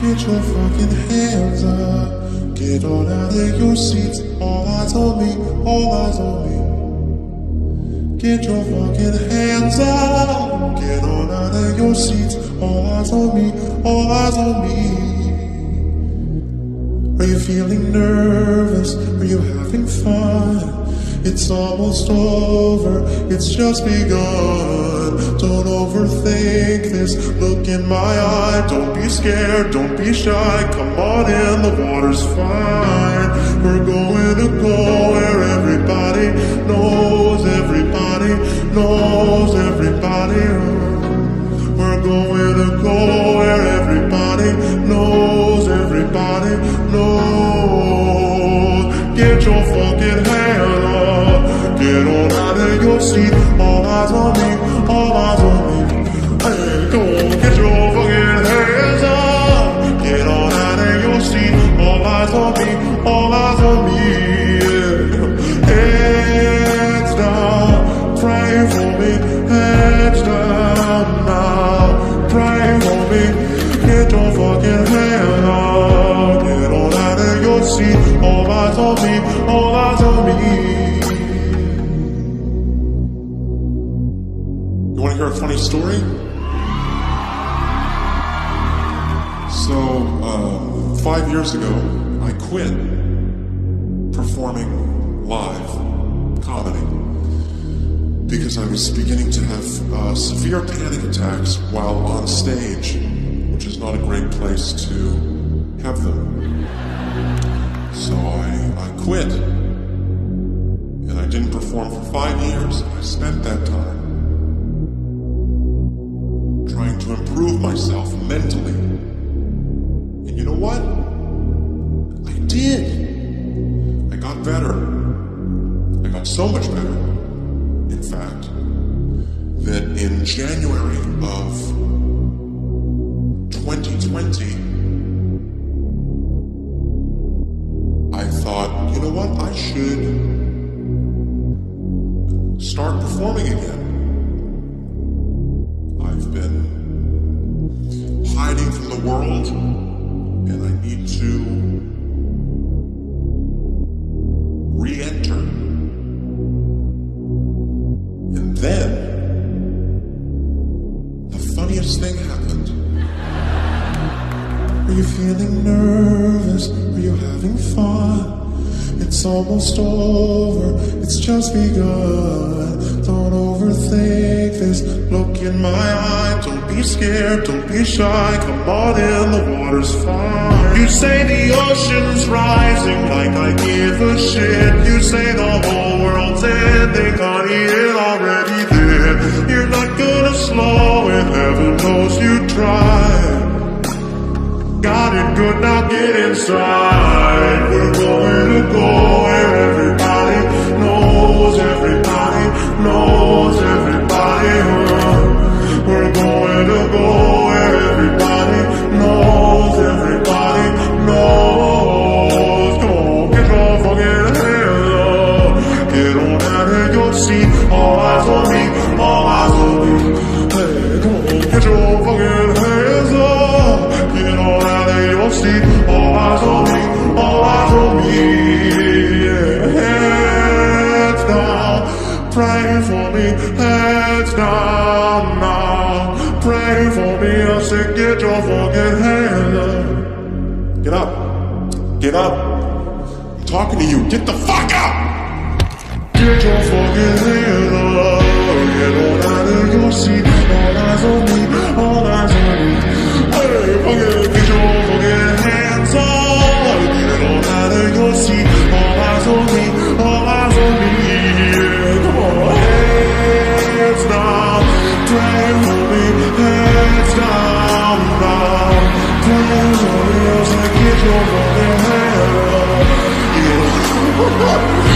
Get your fucking hands up. Get on out of your seats. All eyes on me, all eyes on me. Get your fucking hands up. Get on out of your seats. All eyes on me, all eyes on me. Are you feeling nervous? Are you having fun? It's almost over, it's just begun. Don't overthink this, look in my eye. Don't be scared, don't be shy. Come on in, the water's fine. We're going to go where everybody knows everybody knows everybody. We're going to go where everybody knows everybody knows. Get your fucking hand up. Get on out of your seat. All eyes on me, all eyes on me. Hey, go on, get your fucking hands up. Get on out of your seat. All eyes on me, all eyes on me. Yeah. Heads down, pray for me. Heads down now, pray for me. Get your fucking hand up. Get on out of your seat. All eyes on me, all eyes on me. You want to hear a funny story? So, 5 years ago, I quit performing live comedy because I was beginning to have severe panic attacks while on stage, which is not a great place to have them. So I quit, and I didn't perform for 5 years. I spent that time trying to improve myself mentally. And you know what? I did. I got better. I got so much better, in fact, that in January of 2020, I thought, you know what? I should start performing again. I've been hiding from the world, and I need to re-enter. And then, the funniest thing happened. Are you feeling nervous? Are you having fun? It's almost over, it's just begun. Don't overthink this, look in my eye. Don't be scared, don't be shy. Come on in, the water's fine. You say the ocean's rising like I give a shit. You say the whole world's ending, honey, it already did. You're not gonna slow it, heaven knows you tried. Got it good, now get inside. We're going to go where everybody knows everybody knows everybody. We're going to go where everybody knows everybody knows. Come on, get your fucking hands up. Get on out of your seat. All eyes on me, all eyes on me. Hey, come on, get your fucking hands up. Get on out of your seat. All eyes on me, all eyes on me. Yeah. Heads down, pray for me. Heads down now, pray for me. I said, get your fucking hands up. Get up, get up. I'm talking to you. Get the fuck up. Get your fucking hands up. Get on out of your seat. All eyes on me, all eyes on me. Hey, fucking get your fucking hands up. Get on out of your seat. All eyes on me, all eyes on me. Yeah, come on. Heads down, pray for me. Heads down now, pray for me. I said, get your fucking hands up. Yeah.